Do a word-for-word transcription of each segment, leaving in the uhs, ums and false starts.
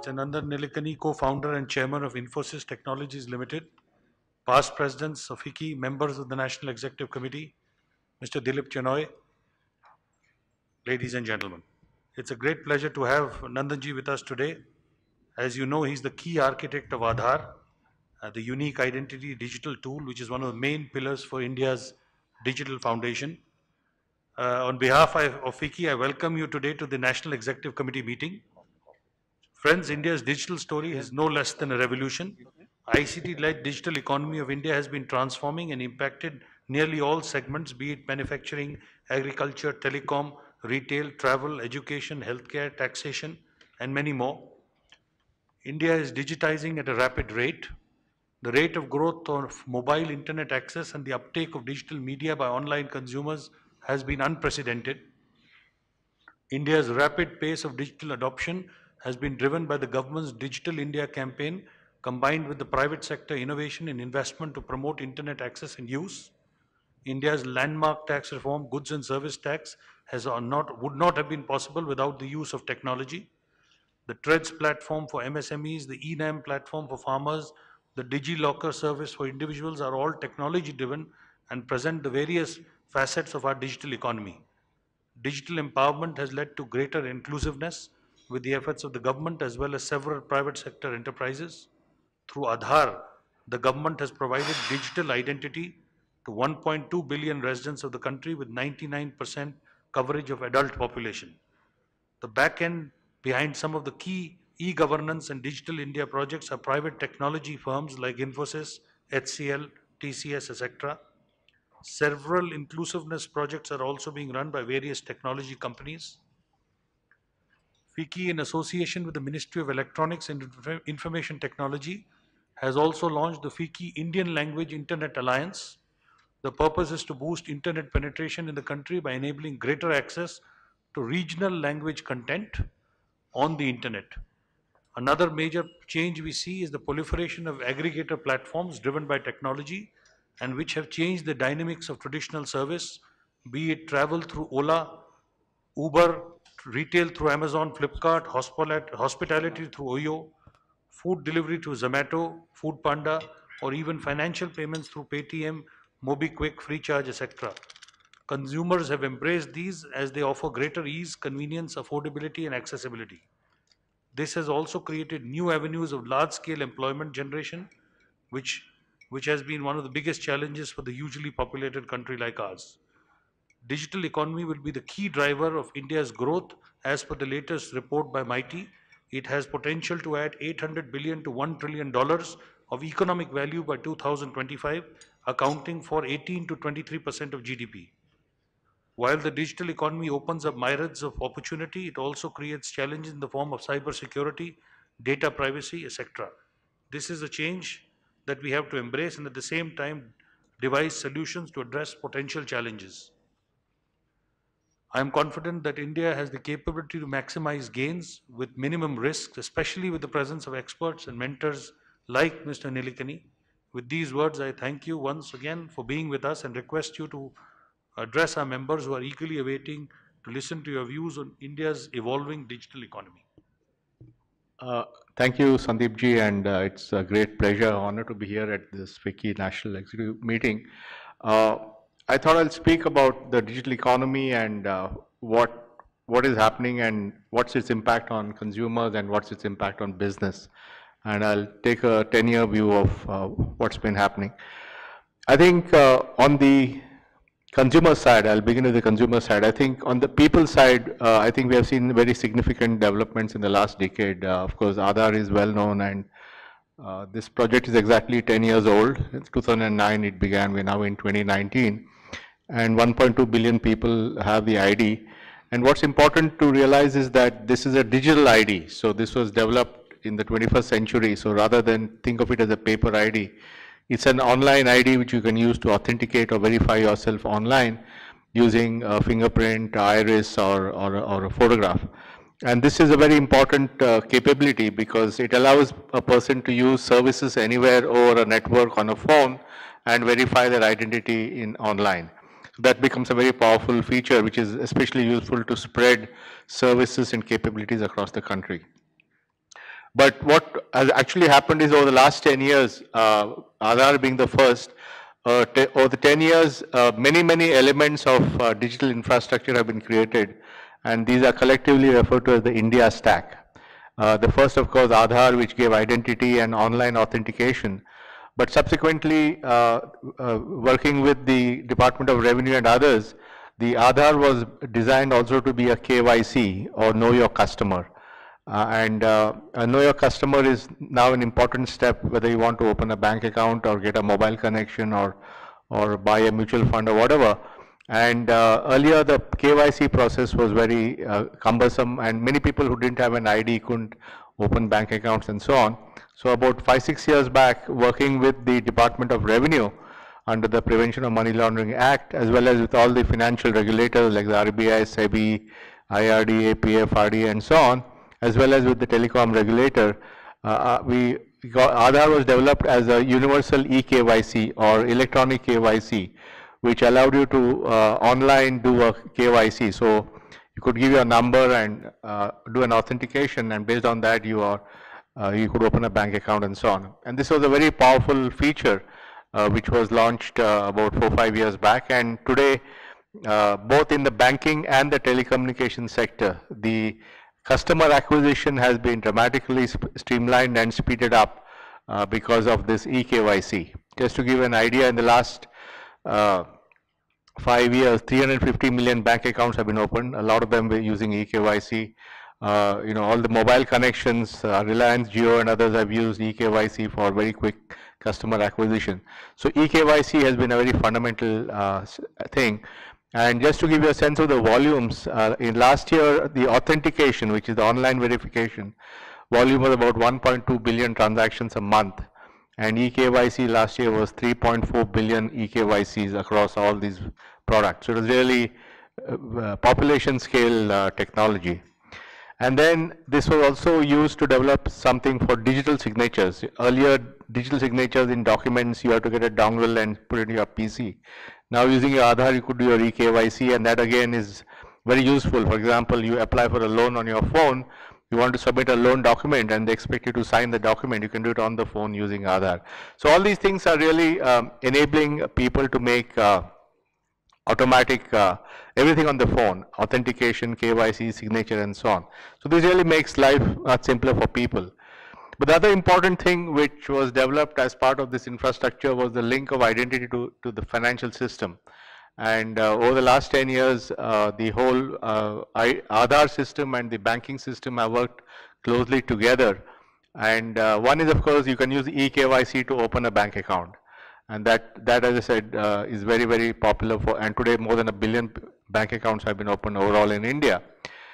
Mister Nandan Nilekani, co-founder and chairman of Infosys Technologies Limited, past presidents of FICCI, members of the National Executive Committee, Mister Dilip Chenoy, ladies and gentlemen. It's a great pleasure to have Nandanji with us today. As you know, he's the key architect of Aadhaar, uh, the unique identity digital tool, which is one of the main pillars for India's digital foundation. Uh, on behalf of FICCI, I welcome you today to the National Executive Committee meeting. Friends, India's digital story is no less than a revolution. I C T-led digital economy of India has been transforming and impacted nearly all segments, be it manufacturing, agriculture, telecom, retail, travel, education, healthcare, taxation, and many more. India is digitizing at a rapid rate. The rate of growth of mobile internet access and the uptake of digital media by online consumers has been unprecedented. India's rapid pace of digital adoption has been driven by the government's Digital India campaign, combined with the private sector innovation and investment to promote internet access and use. India's landmark tax reform, goods and service tax, has not, would not have been possible without the use of technology. The TREADS platform for M S M Es, the E NAM platform for farmers, the DigiLocker service for individuals are all technology driven and present the various facets of our digital economy. Digital empowerment has led to greater inclusiveness with the efforts of the government as well as several private sector enterprises. Through Aadhaar, the government has provided digital identity to one point two billion residents of the country with ninety-nine percent coverage of adult population. The back end behind some of the key e-governance and digital India projects are private technology firms like Infosys, H C L, T C S, et cetera. Several inclusiveness projects are also being run by various technology companies. FICCI, in association with the Ministry of Electronics and Information Technology, has also launched the FICCI Indian Language Internet Alliance. The purpose is to boost internet penetration in the country by enabling greater access to regional language content on the internet. Another major change we see is the proliferation of aggregator platforms driven by technology and which have changed the dynamics of traditional service, be it travel through Ola, Uber, retail through Amazon, Flipkart, hospitality through Oyo, food delivery through Zomato, Food Panda, or even financial payments through Paytm, MobiKwik, FreeCharge, et cetera. Consumers have embraced these as they offer greater ease, convenience, affordability, and accessibility. This has also created new avenues of large-scale employment generation, which, which has been one of the biggest challenges for the hugely populated country like ours. Digital economy will be the key driver of India's growth. As per the latest report by MITI, it has potential to add eight hundred billion to one trillion dollars of economic value by two thousand twenty-five, accounting for eighteen to twenty-three percent of G D P. While the digital economy opens up myriads of opportunity, it also creates challenges in the form of cyber security, data privacy, et cetera. This is a change that we have to embrace and at the same time devise solutions to address potential challenges. I am confident that India has the capability to maximize gains with minimum risk, especially with the presence of experts and mentors like Mister Nilekani. With these words, I thank you once again for being with us and request you to address our members who are eagerly awaiting to listen to your views on India's evolving digital economy. Uh, thank you, Sandeep ji, and uh, it's a great pleasure, honor to be here at this FICCI National Executive Meeting. Uh, I thought I'll speak about the digital economy and uh, what what is happening and what's its impact on consumers and what's its impact on business. And I'll take a ten-year view of uh, what's been happening. I think uh, on the consumer side, I'll begin with the consumer side. I think on the people side, uh, I think we have seen very significant developments in the last decade. Uh, of course, Aadhaar is well known, and uh, this project is exactly ten years old. In two thousand nine it began, we're now in twenty nineteen, and one point two billion people have the I D. And what's important to realize is that this is a digital I D. So this was developed in the twenty-first century. So rather than think of it as a paper I D, it's an online I D which you can use to authenticate or verify yourself online using a fingerprint, iris, or, or, or a photograph. And this is a very important uh, capability because it allows a person to use services anywhere over a network on a phone and verify their identity in online. So that becomes a very powerful feature which is especially useful to spread services and capabilities across the country. But what has actually happened is over the last ten years, uh, Aadhaar being the first, uh, te- over the ten years, uh, many, many elements of uh, digital infrastructure have been created, and these are collectively referred to as the India stack. Uh, the first, of course, Aadhaar, which gave identity and online authentication. But subsequently, uh, uh, working with the Department of Revenue and others, the Aadhaar was designed also to be a K Y C, or know your customer. Uh, and uh, uh, know your customer is now an important step, whether you want to open a bank account or get a mobile connection or, or buy a mutual fund or whatever. And uh, earlier the K Y C process was very uh, cumbersome, and many people who didn't have an I D couldn't open bank accounts and so on. So about five, six years back, working with the Department of Revenue under the Prevention of Money Laundering Act, as well as with all the financial regulators like the R B I, SEBI, I R D A, P F R D A, and so on, as well as with the telecom regulator, uh, we got, Aadhaar was developed as a universal e K Y C or electronic K Y C, which allowed you to uh, online do a K Y C. So you could give your number and uh, do an authentication, and based on that you are uh, you could open a bank account and so on. And this was a very powerful feature uh, which was launched uh, about four five years back, and today uh, both in the banking and the telecommunication sector, the customer acquisition has been dramatically streamlined and speeded up uh, because of this e K Y C. Just to give an idea, in the last uh, five years, three hundred fifty million bank accounts have been opened. A lot of them were using e K Y C. Uh, you know, all the mobile connections, uh, Reliance, Jio and others have used e K Y C for very quick customer acquisition. So e K Y C has been a very fundamental uh, thing. And just to give you a sense of the volumes, uh, in last year, the authentication, which is the online verification, volume was about one point two billion transactions a month. And e K Y C last year was three point four billion e K Y Cs across all these products. So it was really uh, population scale uh, technology. And then this was also used to develop something for digital signatures. Earlier, digital signatures in documents, you have to get a dongle and put it in your P C. Now using your Aadhaar, you could do your e K Y C, and that again is very useful. For example, you apply for a loan on your phone, you want to submit a loan document and they expect you to sign the document, you can do it on the phone using Aadhaar. So all these things are really um, enabling people to make uh, automatic uh, everything on the phone, authentication, K Y C, signature and so on. So this really makes life much simpler for people. But the other important thing which was developed as part of this infrastructure was the link of identity to, to the financial system. And uh, over the last ten years, uh, the whole uh, Aadhaar system and the banking system have worked closely together. And uh, one is, of course, you can use e K Y C to open a bank account. And that, that as I said, uh, is very, very popular for, and today more than a billion bank accounts have been opened overall in India.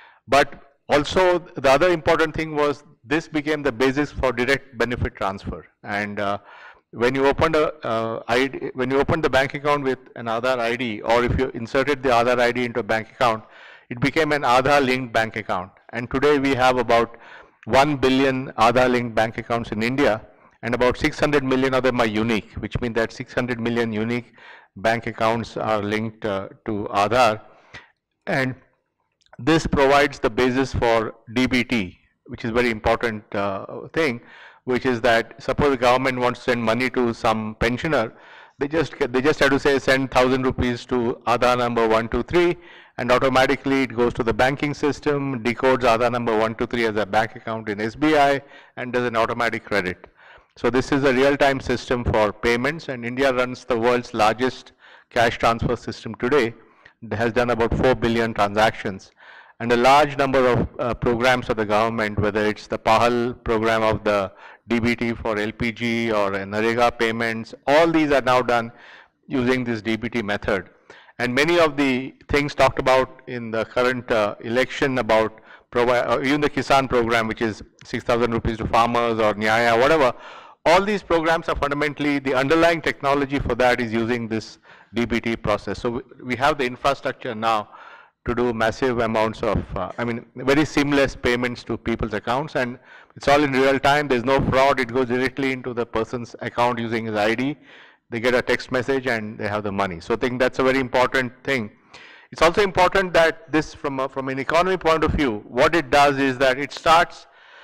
But also the other important thing was this became the basis for direct benefit transfer. And uh, when you opened a uh, I D, when you opened the bank account with an Aadhaar I D, or if you inserted the Aadhaar I D into a bank account, it became an Aadhaar linked bank account. And today we have about one billion Aadhaar linked bank accounts in India, and about six hundred million of them are unique, which means that six hundred million unique bank accounts are linked uh, to Aadhaar. And this provides the basis for D B T, which is a very important uh, thing, which is that suppose the government wants to send money to some pensioner, they just they just have to say send thousand rupees to Aadhaar number one two three, and automatically it goes to the banking system, decodes Aadhaar number one two three as a bank account in S B I, and does an automatic credit. So this is a real-time system for payments, and India runs the world's largest cash transfer system today. It has done about four billion transactions. And a large number of uh, programs of the government, whether it's the PAHAL program of the D B T for L P G or Narega payments, all these are now done using this D B T method. And many of the things talked about in the current uh, election about provide, uh, even the Kisan program, which is six thousand rupees to farmers, or Nyaya, whatever, all these programs are fundamentally, the underlying technology for that is using this D B T process. So we have the infrastructure now to do massive amounts of, uh, I mean, very seamless payments to people's accounts, and it's all in real time. There's no fraud. It goes directly into the person's account using his I D. They get a text message and they have the money. So I think that's a very important thing. It's also important that this, from a, from an economy point of view, what it does is that it starts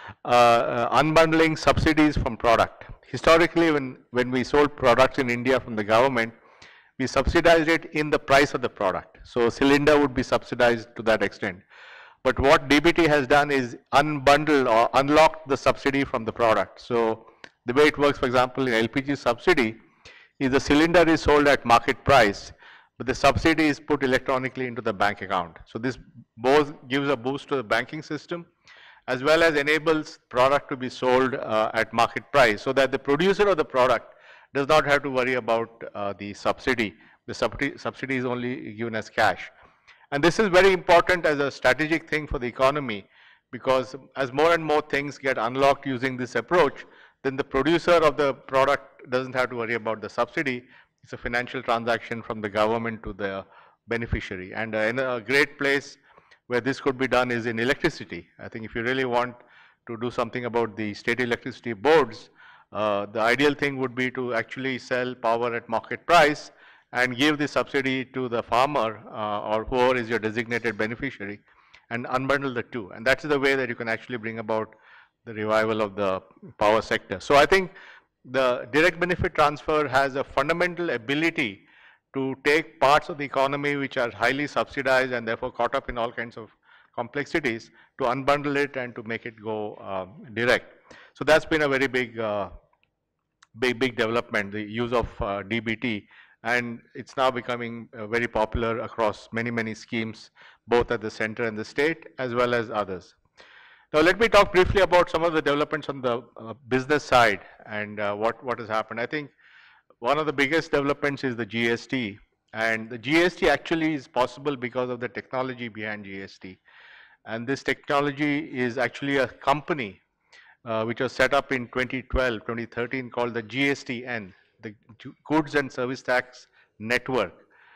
uh, uh, unbundling subsidies from product. Historically, when, when we sold products in India from the government, we subsidized it in the price of the product. So cylinder would be subsidized to that extent. But what D B T has done is unbundle or unlock the subsidy from the product. So the way it works, for example, in L P G subsidy, is the cylinder is sold at market price, but the subsidy is put electronically into the bank account. So this both gives a boost to the banking system, as well as enables product to be sold uh, at market price, so that the producer of the product does not have to worry about uh, the subsidy. The subsidy, subsidy is only given as cash. And this is very important as a strategic thing for the economy, because as more and more things get unlocked using this approach, then the producer of the product doesn't have to worry about the subsidy. It's a financial transaction from the government to the beneficiary. And uh, in a great place where this could be done is in electricity. I think if you really want to do something about the state electricity boards, uh, the ideal thing would be to actually sell power at market price and give the subsidy to the farmer uh, or whoever is your designated beneficiary, and unbundle the two. And that's the way that you can actually bring about the revival of the power sector. So I think the direct benefit transfer has a fundamental ability to take parts of the economy which are highly subsidized and therefore caught up in all kinds of complexities, to unbundle it and to make it go um, direct. So that's been a very big, uh, big, big development, the use of uh, D B T. And it's now becoming uh, very popular across many, many schemes, both at the center and the state, as well as others. Now, let me talk briefly about some of the developments on the uh, business side and uh, what, what has happened. I think one of the biggest developments is the G S T. And the G S T actually is possible because of the technology behind G S T. And this technology is actually a company uh, which was set up in twenty twelve, twenty thirteen, called the G S T N, the Goods and Service Tax Network.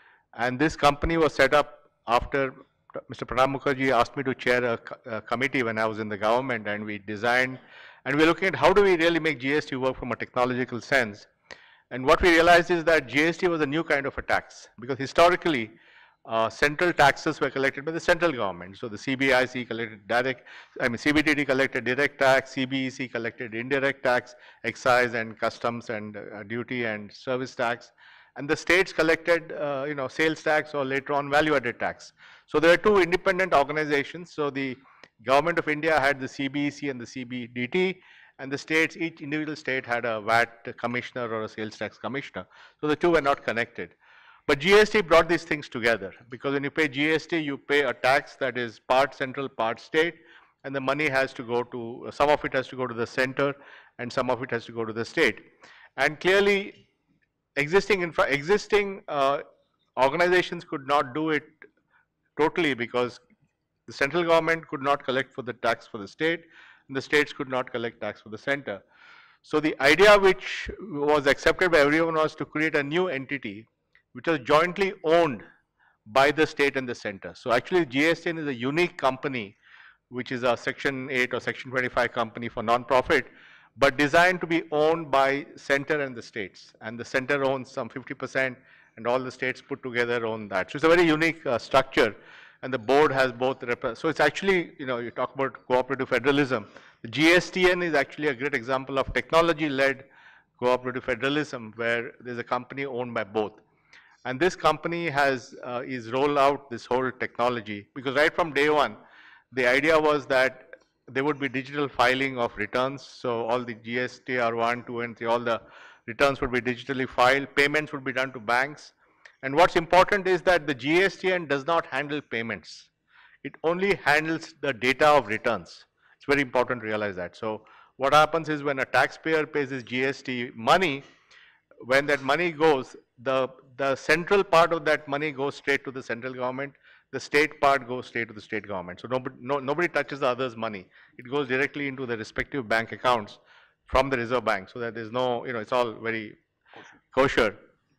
And this company was set up after Mister Pranab Mukherjee asked me to chair a, a committee when I was in the government, and we designed, and we're looking at how do we really make G S T work from a technological sense. And what we realized is that G S T was a new kind of a tax, because historically uh, central taxes were collected by the central government. So the C B I C collected direct, I mean C B T T collected direct tax, C B E C collected indirect tax, excise and customs and uh, duty and service tax, and the states collected uh, you know, sales tax or later on value added tax. So there are two independent organizations. So the government of India had the C B E C and the C B D T, and the states, each individual state had a V A T commissioner or a sales tax commissioner. So the two were not connected. But G S T brought these things together, because when you pay G S T, you pay a tax that is part central, part state, and the money has to go to, some of it has to go to the center and some of it has to go to the state. And clearly existing, infra existing uh, organizations could not do it totally, because the central government could not collect for the tax for the state, and the states could not collect tax for the center. So the idea which was accepted by everyone was to create a new entity which was jointly owned by the state and the center. So actually G S T N is a unique company, which is a section eight or section twenty-five company for non-profit, but designed to be owned by center and the states. And the center owns some fifty percent and all the states put together own that. So it's a very unique uh, structure, and the board has both. So it's actually, you know, you talk about cooperative federalism. The G S T N is actually a great example of technology-led cooperative federalism, where there's a company owned by both. And this company has, uh, is rolled out this whole technology, because right from day one, the idea was that there would be digital filing of returns. So all the G S T R one, two, and three, all the returns would be digitally filed. Payments would be done to banks. And what's important is that the G S T N does not handle payments. It only handles the data of returns. It's very important to realize that. So what happens is, when a taxpayer pays his G S T money, when that money goes, the, the central part of that money goes straight to the central government. The state part goes straight to the state government. So nobody, no, nobody touches the other's money. It goes directly into the respective bank accounts from the Reserve Bank, so that there's no, you know, it's all very kosher.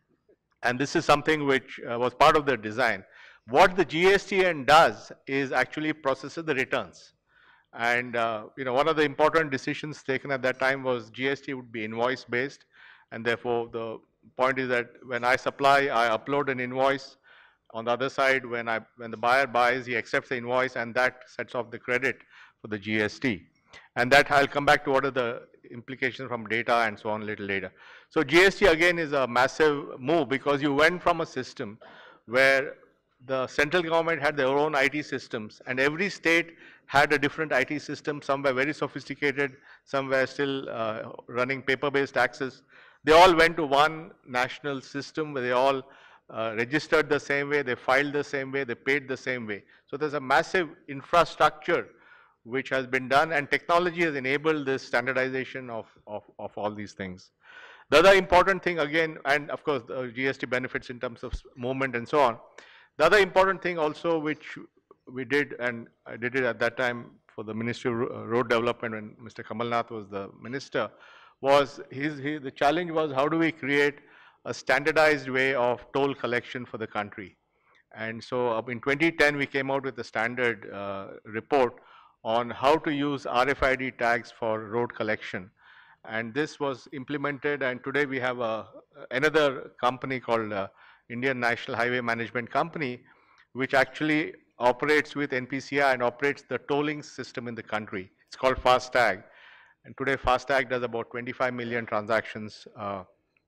And this is something which uh, was part of the design. What the G S T N does is actually processes the returns. And uh, you know, one of the important decisions taken at that time was G S T would be invoice based, and therefore the point is that when I supply, I upload an invoice. On the other side, when I when the buyer buys, he accepts the invoice, and that sets off the credit for the G S T. And that I'll come back to what are the implications from data and so on a little later. So G S T again is a massive move because you went from a system where the central government had their own I T systems and every state had a different I T system. Some were very sophisticated, some were still uh, running paper-based taxes. They all went to one national system where they all uh, registered the same way, they filed the same way, they paid the same way. So there's a massive infrastructure which has been done, and technology has enabled this standardization of, of, of all these things. The other important thing again, and of course the G S T benefits in terms of movement and so on. The other important thing also which we did, and I did it at that time for the Ministry of Road Development when Mister Kamal Nath was the minister, was his, his, the challenge was how do we create a standardized way of toll collection for the country. And so in twenty ten we came out with a standard uh, report on how to use R F I D tags for road collection. And this was implemented, and today we have a, another company called uh, Indian National Highway Management Company, which actually operates with N P C I and operates the tolling system in the country. It's called FASTag. And today FASTag does about twenty-five million transactions uh,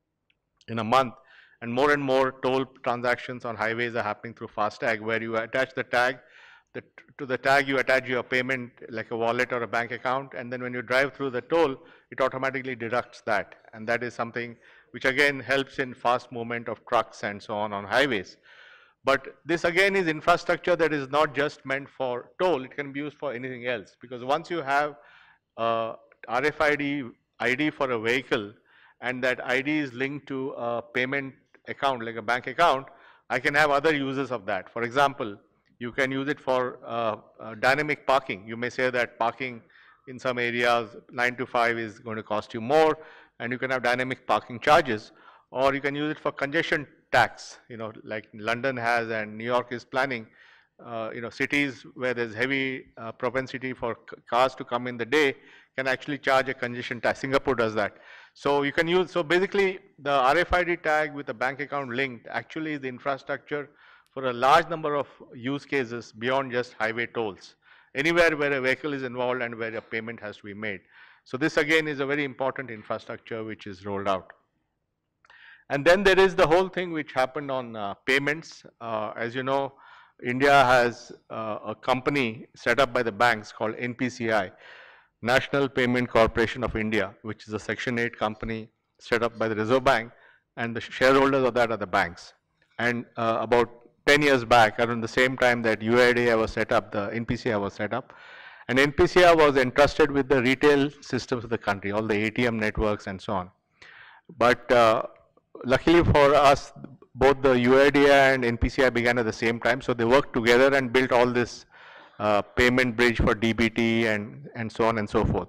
in a month. And more and more toll transactions on highways are happening through FASTag, where you attach the tag. The, to the tag you attach your payment like a wallet or a bank account, and then when you drive through the toll, it automatically deducts that. And that is something which again helps in fast movement of trucks and so on on highways. But this again is infrastructure that is not just meant for toll, it can be used for anything else. Because once you have a R F I D I D for a vehicle, and that I D is linked to a payment account like a bank account, I can have other uses of that. For example, you can use it for uh, uh, dynamic parking. You may say that parking in some areas nine to five is going to cost you more, and you can have dynamic parking charges. Or you can use it for congestion tax, you know, like London has and New York is planning, uh, you know, cities where there's heavy uh, propensity for cars to come in the day can actually charge a congestion tax. Singapore does that. So you can use, so basically the R F I D tag with a bank account linked actually is the infrastructure for a large number of use cases beyond just highway tolls, anywhere where a vehicle is involved and where a payment has to be made. So this again is a very important infrastructure which is rolled out. And then there is the whole thing which happened on uh, payments. Uh, as you know, India has uh, a company set up by the banks called N P C I, National Payment Corporation of India, which is a Section eight company set up by the Reserve Bank, and the shareholders of that are the banks. And uh, about ten years back, around the same time that U I D A I was set up, the N P C I was set up, and N P C I was entrusted with the retail systems of the country, all the A T M networks and so on. But uh, luckily for us, both the U I D A I and N P C I began at the same time, so they worked together and built all this uh, payment bridge for D B T and, and so on and so forth.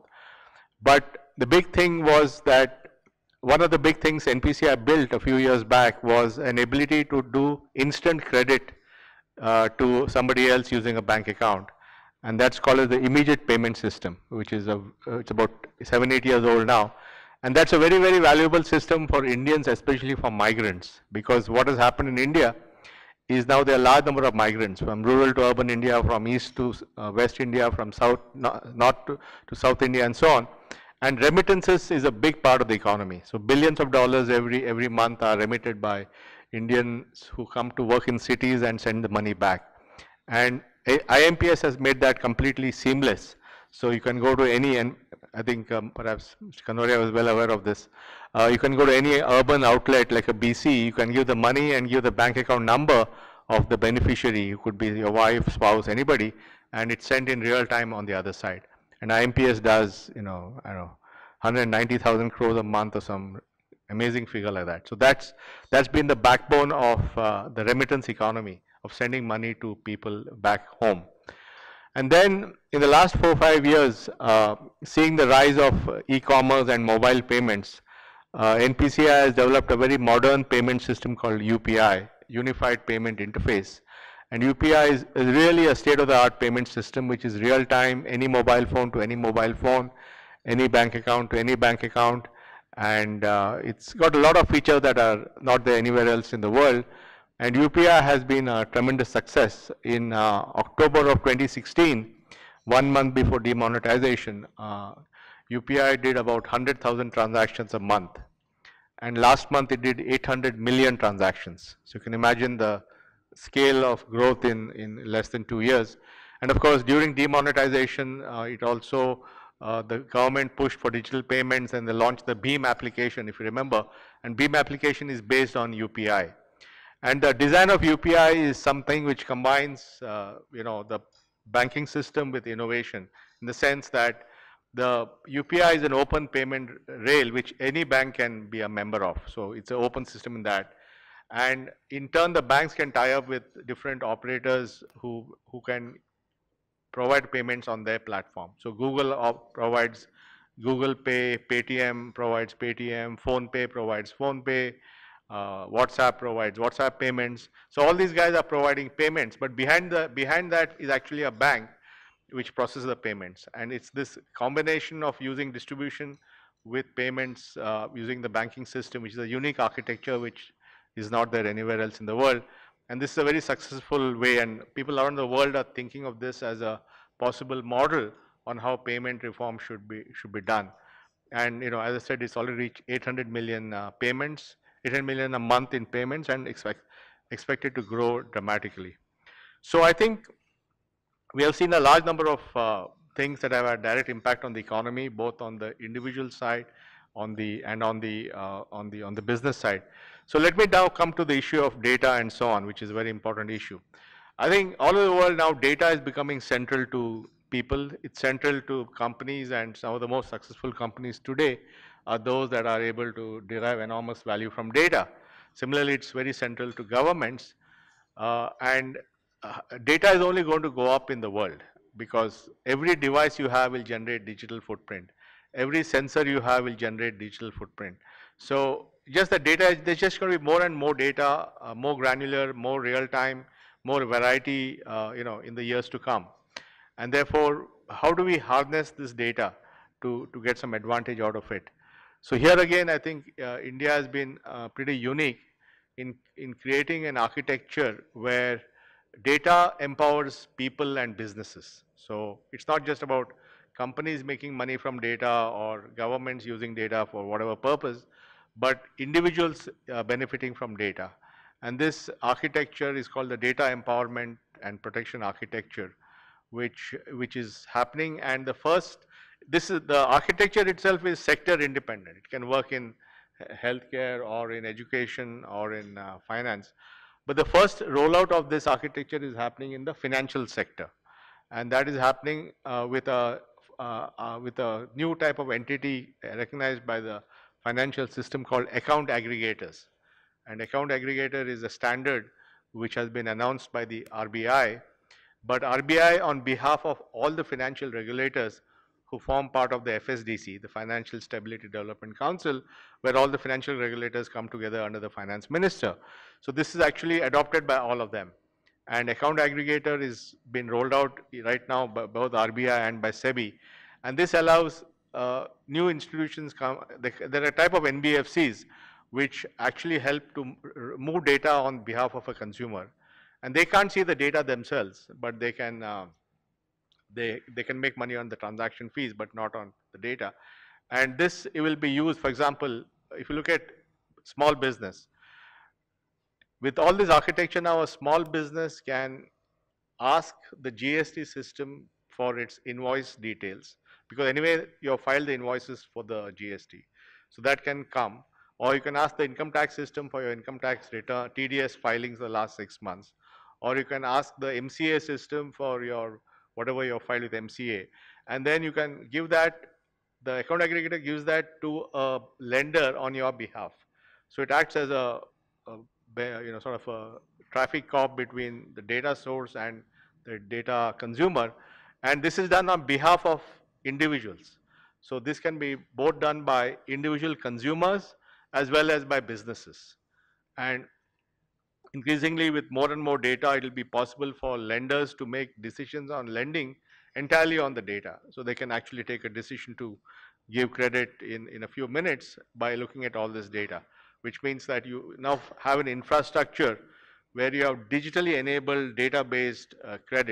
But the big thing was that one of the big things N P C I built a few years back was an ability to do instant credit uh, to somebody else using a bank account. And that's called as the immediate payment system, which is a, uh, it's about seven, eight years old now. And that's a very, very valuable system for Indians, especially for migrants, because what has happened in India is now there are a large number of migrants from rural to urban India, from east to uh, west India, from south, north to, to south India and so on. And remittances is a big part of the economy. So billions of dollars every, every month are remitted by Indians who come to work in cities and send the money back. And I M P S has made that completely seamless. So you can go to any, and I think um, perhaps Mister Kanoria was well aware of this. Uh, you can go to any urban outlet like a B C, you can give the money and give the bank account number of the beneficiary, who could be your wife, spouse, anybody, and it's sent in real time on the other side. And I M P S does, you know, I don't know, one hundred ninety thousand crores a month or some amazing figure like that. So that's, that's been the backbone of uh, the remittance economy, of sending money to people back home. And then in the last four or five years, uh, seeing the rise of e-commerce and mobile payments, uh, N P C I has developed a very modern payment system called U P I, Unified Payment Interface. And U P I is, is really a state-of-the-art payment system which is real-time, any mobile phone to any mobile phone, any bank account to any bank account. And uh, it's got a lot of features that are not there anywhere else in the world. And U P I has been a tremendous success. In uh, October of twenty sixteen, one month before demonetization, uh, U P I did about one hundred thousand transactions a month. And last month it did eight hundred million transactions. So you can imagine the scale of growth in, in less than two years. And of course, during demonetization, uh, it also, uh, the government pushed for digital payments and they launched the BEAM application, if you remember. And BEAM application is based on U P I. And the design of U P I is something which combines, uh, you know, the banking system with innovation, in the sense that the U P I is an open payment rail which any bank can be a member of. So it's an open system in that. And in turn, the banks can tie up with different operators who, who can provide payments on their platform. So Google provides Google Pay, Paytm provides Paytm, PhonePe provides PhonePe, uh, WhatsApp provides WhatsApp payments. So all these guys are providing payments, but behind the behind that is actually a bank which processes the payments. And it's this combination of using distribution with payments uh, using the banking system, which is a unique architecture which is not there anywhere else in the world. And this is a very successful way, and people around the world are thinking of this as a possible model on how payment reform should be should be done. And you know, as I said, it's already reached eight hundred million uh, payments, eight hundred million a month in payments, and expect expected to grow dramatically. So I think we have seen a large number of uh, things that have a direct impact on the economy, both on the individual side, on the and on the uh, on the on the business side. So let me now come to the issue of data and so on, which is a very important issue. I think all over the world now data is becoming central to people. It's central to companies, and some of the most successful companies today are those that are able to derive enormous value from data. Similarly, it's very central to governments, uh, and uh, data is only going to go up in the world, because every device you have will generate digital footprint. Every sensor you have will generate digital footprint. So just the data, there's just going to be more and more data, uh, more granular, more real time, more variety, uh, you know, in the years to come. And therefore, how do we harness this data to, to get some advantage out of it? So here again, I think uh, India has been uh, pretty unique in, in creating an architecture where data empowers people and businesses. So it's not just about companies making money from data or governments using data for whatever purpose, but individuals uh, benefiting from data. And this architecture is called the data empowerment and protection architecture, which, which is happening. And the first, this is the architecture itself is sector independent. It can work in healthcare or in education or in uh, finance. But the first rollout of this architecture is happening in the financial sector. And that is happening uh, with, a, uh, uh, with a new type of entity recognized by the financial system called account aggregators. And account aggregator is a standard which has been announced by the R B I. But R B I, on behalf of all the financial regulators who form part of the F S D C, the Financial Stability Development Council, where all the financial regulators come together under the finance minister. So this is actually adopted by all of them. And account aggregator is being rolled out right now by both R B I and by SEBI. And this allows uh, new institutions, come, there are a type of N B F Cs which actually help to move data on behalf of a consumer. And they can't see the data themselves, but they can, uh, they, they can make money on the transaction fees, but not on the data. And this, it will be used, for example, if you look at small business, with all this architecture now, a small business can ask the G S T system for its invoice details, because anyway, you have filed the invoices for the G S T. So that can come, or you can ask the income tax system for your income tax return, T D S filings the last six months. Or you can ask the M C A system for your, whatever you filed with M C A. And then you can give that, the account aggregator gives that to a lender on your behalf. So it acts as a, a you know, sort of a traffic cop between the data source and the data consumer. And this is done on behalf of individuals. So this can be both done by individual consumers as well as by businesses. And increasingly, with more and more data, it will be possible for lenders to make decisions on lending entirely on the data. So they can actually take a decision to give credit in, in a few minutes by looking at all this data, which means that you now have an infrastructure where you have digitally enabled data-based uh, credit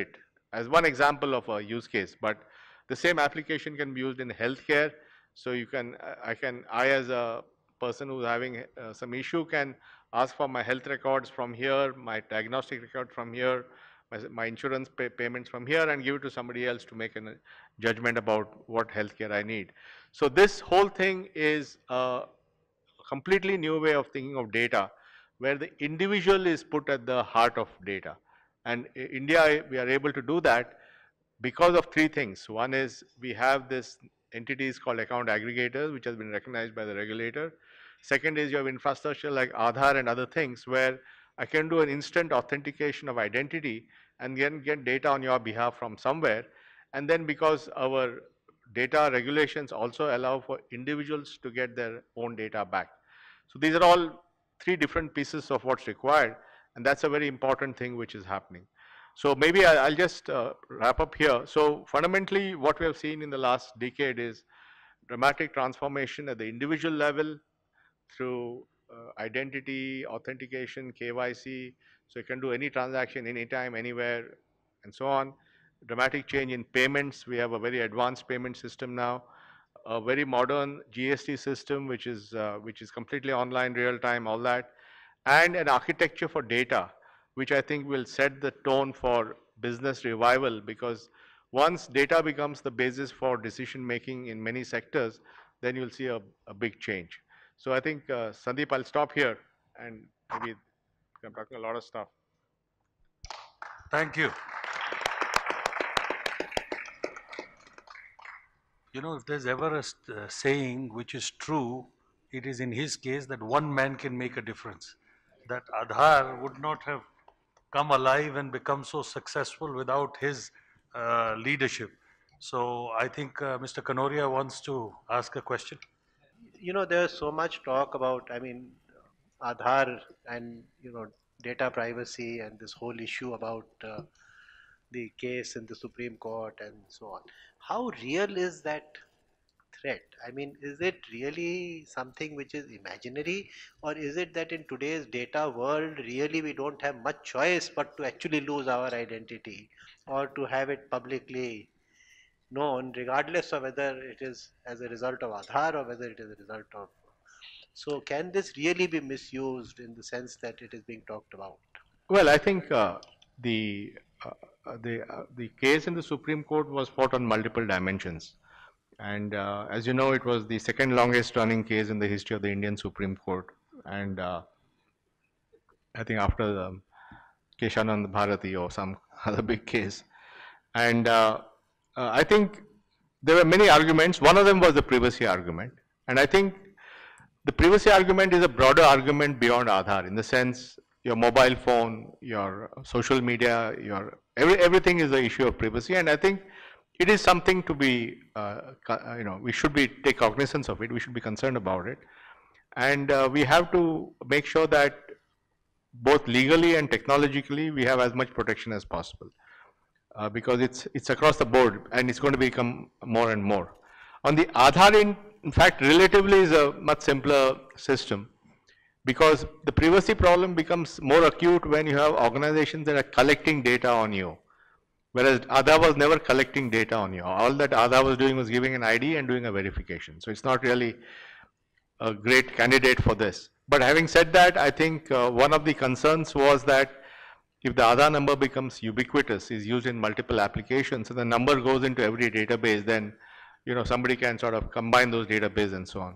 as one example of a use case, but the same application can be used in healthcare. So you can, I can, I as a person who's having uh, some issue can ask for my health records from here, my diagnostic record from here, my, my insurance pay payments from here, and give it to somebody else to make a judgment about what healthcare I need. So this whole thing is a completely new way of thinking of data, where the individual is put at the heart of data. And in India, we are able to do that because of three things. One is we have this entities called account aggregators, which has been recognized by the regulator. Second is you have infrastructure like Aadhaar and other things where I can do an instant authentication of identity and then get data on your behalf from somewhere. And then because our data regulations also allow for individuals to get their own data back. So these are all three different pieces of what's required, and that's a very important thing which is happening. So maybe I'll just uh, wrap up here. So fundamentally what we have seen in the last decade is dramatic transformation at the individual level through uh, identity, authentication, K Y C. So you can do any transaction anytime, anywhere, and so on. Dramatic change in payments. We have a very advanced payment system now. A very modern G S T system, which is uh, which is completely online, real time, all that, and an architecture for data, which I think will set the tone for business revival, because once data becomes the basis for decision making in many sectors, then you'll see a, a big change. So I think, uh, Sandeep, I'll stop here, and maybe I'm talking a lot of stuff. Thank you. You know, if there's ever a uh, saying which is true, it is in his case that one man can make a difference. That Aadhaar would not have come alive and become so successful without his uh, leadership. So I think uh, Mister Kanoria wants to ask a question. You know, there's so much talk about, I mean, Aadhaar and, you know, data privacy and this whole issue about uh, the case in the Supreme Court and so on. How real is that threat? I mean, is it really something which is imaginary, or is it that in today's data world, really we don't have much choice but to actually lose our identity or to have it publicly known, regardless of whether it is as a result of Aadhaar or whether it is a result of. So, can this really be misused in the sense that it is being talked about? Well, I think uh, the uh, uh, the uh, the case in the Supreme Court was fought on multiple dimensions, and uh, as you know, it was the second longest running case in the history of the Indian Supreme Court, and uh, I think after the Keshanand Bharati or some other big case, and uh, uh, I think there were many arguments. One of them was the privacy argument, and I think the privacy argument is a broader argument beyond Aadhaar, in the sense your mobile phone, your social media, your every, everything is the issue of privacy, and I think it is something to be, uh, you know, we should be take cognizance of it. We should be concerned about it, and uh, we have to make sure that both legally and technologically we have as much protection as possible, uh, because it's it's across the board and it's going to become more and more. On the Aadhaar, in, in fact, relatively is a much simpler system, because the privacy problem becomes more acute when you have organizations that are collecting data on you, whereas Aadhaar was never collecting data on you. All that Aadhaar was doing was giving an I D and doing a verification. So it's not really a great candidate for this. But having said that, I think uh, one of the concerns was that if the Aadhaar number becomes ubiquitous, is used in multiple applications, and the number goes into every database, then you know somebody can sort of combine those databases and so on.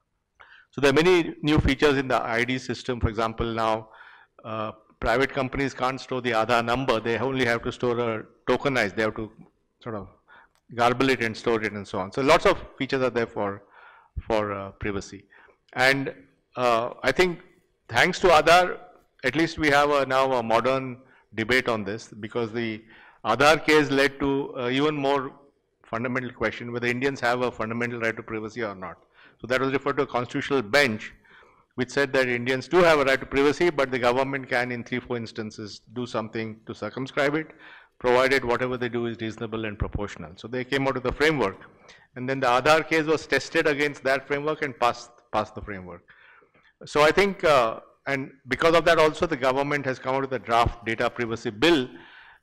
So there are many new features in the I D system. For example, now uh, private companies can't store the Aadhaar number; they only have to store a tokenized. They have to sort of garble it and store it and so on. So lots of features are there for for uh, privacy, and uh, I think thanks to Aadhaar, at least we have a, now a modern debate on this, because the Aadhaar case led to uh, even more fundamental question whether Indians have a fundamental right to privacy or not. So that was referred to a constitutional bench which said that Indians do have a right to privacy, but the government can in three, four instances do something to circumscribe it, provided whatever they do is reasonable and proportional. So they came out with a framework, and then the Aadhaar case was tested against that framework and passed, passed the framework. So I think, uh, and because of that also the government has come out with a draft data privacy bill,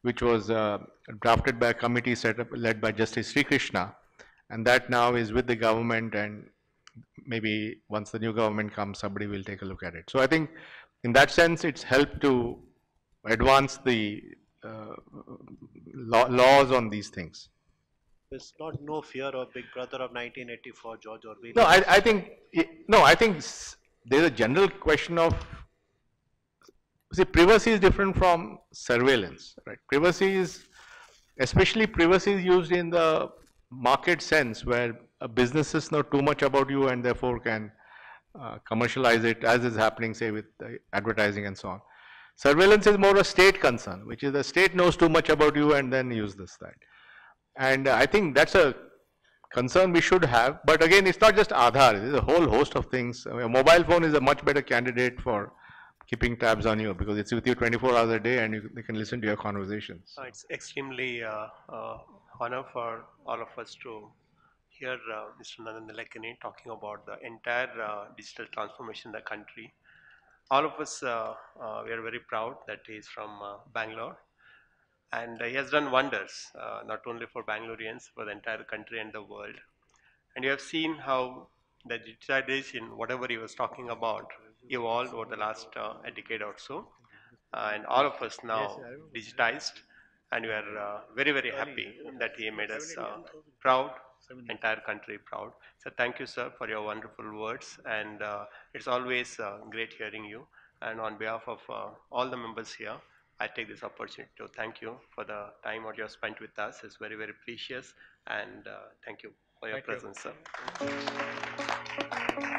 which was uh, drafted by a committee set up, led by Justice Sri Krishna, and that now is with the government, and maybe once the new government comes, somebody will take a look at it. So I think in that sense, it's helped to advance the uh, law, laws on these things. There's not no fear of Big Brother of nineteen eighty-four, George Orwell. No, I, I think, no, I think there's a general question of, see, privacy is different from surveillance, right? Privacy is, especially privacy is used in the market sense where businesses know too much about you and therefore can uh, commercialize it, as is happening, say, with uh, advertising and so on. Surveillance is more a state concern, which is the state knows too much about you and then use this, that. And uh, I think that's a concern we should have. But again, it's not just Aadhaar, there's a whole host of things. I mean, a mobile phone is a much better candidate for keeping tabs on you because it's with you twenty-four hours a day and you, they can listen to your conversations. Uh, it's extremely uh, uh, honor for all of us to hear uh, Mister Nandan Nilekani talking about the entire uh, digital transformation in the country. All of us, uh, uh, we are very proud that he is from uh, Bangalore, and uh, he has done wonders, uh, not only for Bangaloreans, for the entire country and the world. And you have seen how the digitization, whatever he was talking about, evolved over the last uh, a decade or so. Uh, and all of us now digitized, and we are uh, very, very happy that he made us uh, proud, entire country proud. So thank you, sir, for your wonderful words, and uh, it's always uh, great hearing you. And on behalf of uh, all the members here, I take this opportunity to thank you for the time what you have spent with us. It's very, very precious, and uh, thank you for your Thank you. presence, sir.